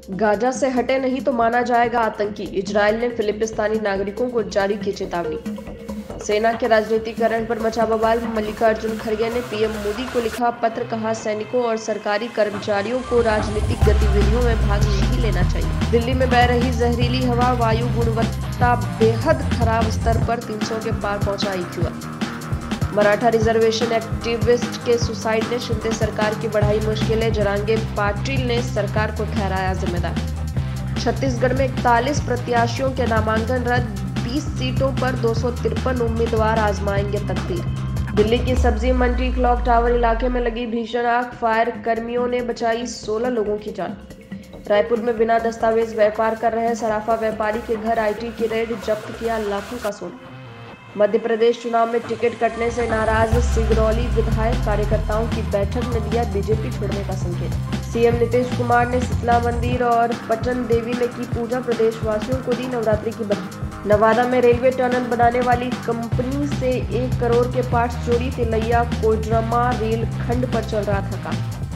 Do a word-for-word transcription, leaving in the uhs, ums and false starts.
Gaza से हटे नहीं तो माना जाएगा आतंकी। इजरायल ने फिलिस्तीनी नागरिकों को जारी की चेतावनी। सेना के राजनीतिकरण पर मचा बवाल। मल्लिकार्जुन खड़गे ने पीएम मोदी को लिखा पत्र, कहा सैनिकों और सरकारी कर्मचारियों को राजनीतिक गतिविधियों में भाग नहीं लेना चाहिए। दिल्ली में बह रही जहरीली हवा, वायु गुणवत्ता बेहद खराब स्तर पर तीन सौ के पार पहुंचा आईक्यू। मराठा रिजर्वेशन एक्टिविस्ट के सुसाइड ने शिंदे सरकार की बढ़ाई मुश्किलें। जरांगे पाटिल ने सरकार को ठहराया जिम्मेदार। छत्तीसगढ़ में इकतालीस प्रत्याशियों के नामांकन रद्द। बीस सीटों पर दो सौ तिरपन उम्मीदवार आजमाएंगे तकदीर। दिल्ली की सब्जी मंडी क्लॉक टावर इलाके में लगी भीषण आग, फायर कर्मियों ने बचाई सोलह लोगों की जान। रायपुर में बिना दस्तावेज व्यापार कर रहे सराफा व्यापारी के घर आईटी की रेड, जब्त किया लाखों का सोना। मध्य प्रदेश चुनाव में टिकट कटने से नाराज सिगरौली विधायक, कार्यकर्ताओं की बैठक में दिया बीजेपी छोड़ने का संकेत। सीएम नीतीश कुमार ने शीतला मंदिर और पचन देवी में की पूजा, प्रदेशवासियों को दी नवरात्रि की बधाई। नवादा में रेलवे टनल बनाने वाली कंपनी से एक करोड़ के पार्ट्स चोरी। तिलैया कोडरमा रेल खंड पर चल रहा था काम।